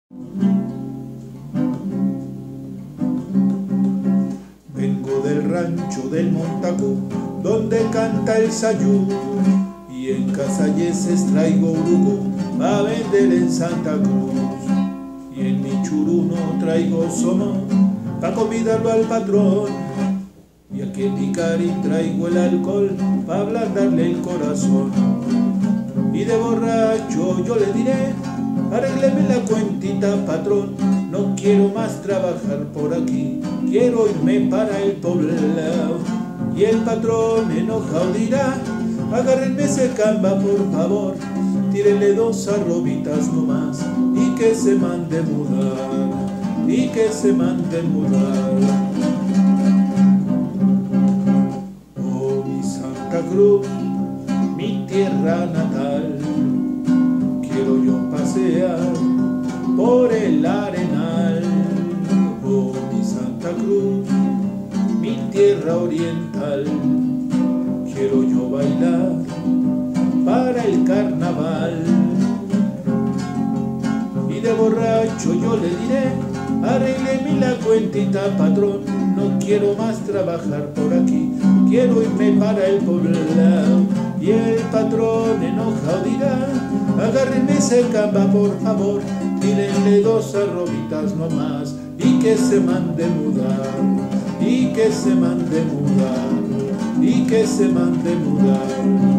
Vengo del rancho del Montacú, donde canta el sayú, y en Casalleses traigo urucú pa' vender en Santa Cruz. Y en mi churuno traigo somón pa' convidarlo al patrón, y aquí en mi cari traigo el alcohol pa' ablandarle el corazón. Y de borracho yo le diré: arrégleme la cuentita, patrón, no quiero más trabajar por aquí, quiero irme para el poblado. Y el patrón enojado dirá: agárrenme ese camba por favor, tírenle 2 arrobitas nomás y que se mande mudar, y que se mande mudar. Oh, mi Santa Cruz, mi tierra natal, quiero yo pasear por el arenal. Oh, mi Santa Cruz, mi tierra oriental, quiero yo bailar para el carnaval. Y de borracho yo le diré: arrégleme la cuentita, patrón, no quiero más trabajar por aquí, quiero irme para el poblado. Y el patrón enojado dirá: agárrenme ese camba por favor, tírenle 2 arrobitas nomás y que se mande mudar, y que se mande mudar, y que se mande mudar.